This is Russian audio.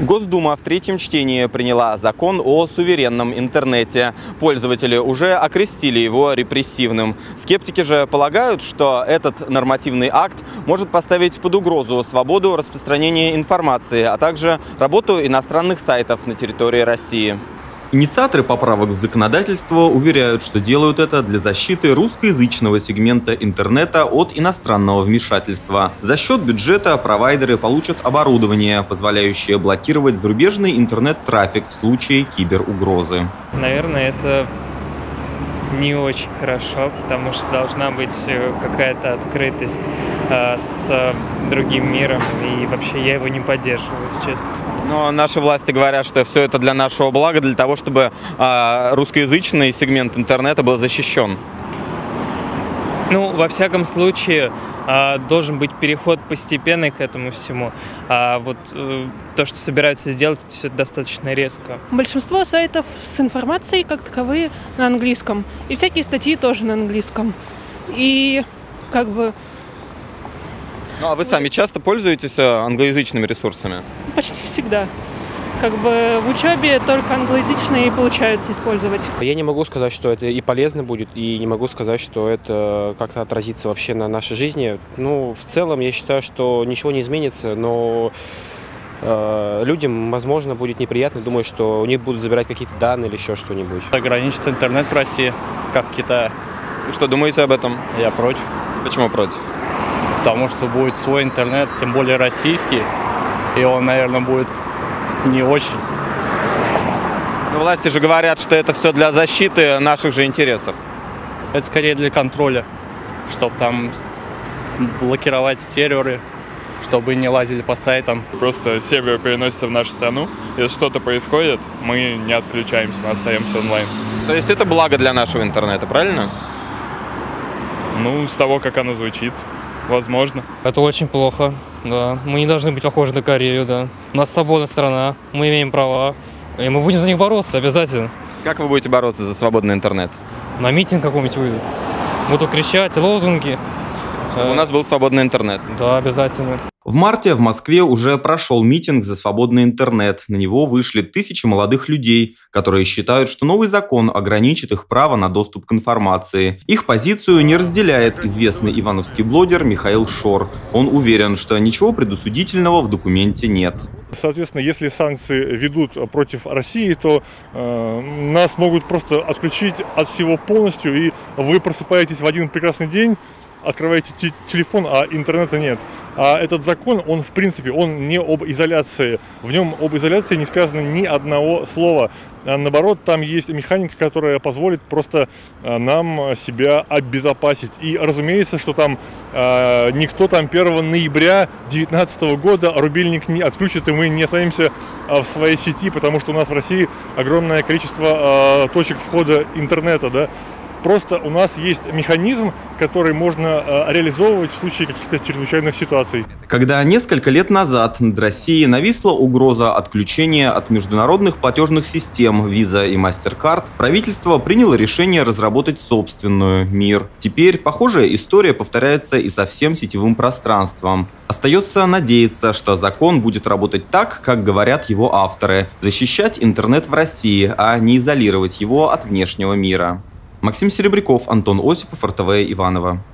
Госдума в третьем чтении приняла закон о суверенном интернете. Пользователи уже окрестили его репрессивным. Скептики же полагают, что этот нормативный акт может поставить под угрозу свободу распространения информации, а также работу иностранных сайтов на территории России. Инициаторы поправок в законодательство уверяют, что делают это для защиты русскоязычного сегмента интернета от иностранного вмешательства. За счет бюджета провайдеры получат оборудование, позволяющее блокировать зарубежный интернет-трафик в случае киберугрозы. Наверное, это не очень хорошо, потому что должна быть какая-то открытость с другим миром, и вообще я его не поддерживаю, если честно. Но наши власти говорят, что все это для нашего блага, для того, чтобы русскоязычный сегмент интернета был защищен. Ну, во всяком случае, должен быть переход постепенный к этому всему. А вот то, что собираются сделать, это все достаточно резко. Большинство сайтов с информацией, как таковые, на английском. И всякие статьи тоже на английском. И как бы... Ну, а вы сами часто пользуетесь англоязычными ресурсами? Почти всегда. Как бы в учебе только англоязычные и получается использовать. Я не могу сказать, что это и полезно будет, и не могу сказать, что это как-то отразится вообще на нашей жизни. Ну, в целом, я считаю, что ничего не изменится, но людям, возможно, будет неприятно, думаю, что у них будут забирать какие-то данные или еще что-нибудь. Ограничить интернет в России, как в Китае. Что думаете об этом? Я против. Почему против? Потому что будет свой интернет, тем более российский, и он, наверное, будет не очень. Но власти же говорят, что это все для защиты наших же интересов. Это скорее для контроля, чтобы там блокировать серверы, чтобы не лазили по сайтам. Просто сервер переносится в нашу страну, если что-то происходит, мы не отключаемся, мы остаемся онлайн. То есть это благо для нашего интернета, правильно? Ну, с того, как оно звучит, возможно. Это очень плохо, да. Мы не должны быть похожи на Корею, да. У нас свободная страна, мы имеем права, и мы будем за них бороться обязательно. Как вы будете бороться за свободный интернет? На митинг какой-нибудь выйду. Буду кричать, лозунги. Чтобы у нас был свободный интернет. Да, обязательно. В марте в Москве уже прошел митинг за свободный интернет. На него вышли тысячи молодых людей, которые считают, что новый закон ограничит их право на доступ к информации. Их позицию не разделяет известный ивановский блогер Михаил Шор. Он уверен, что ничего предосудительного в документе нет. Соответственно, если санкции ведут против России, то нас могут просто отключить от всего полностью, и вы просыпаетесь в один прекрасный день, открываете телефон, а интернета нет. А этот закон, он в принципе, он не об изоляции. В нем об изоляции не сказано ни одного слова. А наоборот, там есть механика, которая позволит просто нам себя обезопасить. И разумеется, что там никто там 1 ноября 2019 года рубильник не отключит, и мы не останемся в своей сети, потому что у нас в России огромное количество точек входа интернета, да. Просто у нас есть механизм, который можно реализовывать в случае каких-то чрезвычайных ситуаций. Когда несколько лет назад над Россией нависла угроза отключения от международных платежных систем Visa и MasterCard, правительство приняло решение разработать собственную МИР. Теперь похожая история повторяется и со всем сетевым пространством. Остается надеяться, что закон будет работать так, как говорят его авторы, защищать интернет в России, а не изолировать его от внешнего мира. Максим Серебряков, Антон Осипов, РТВ Иваново.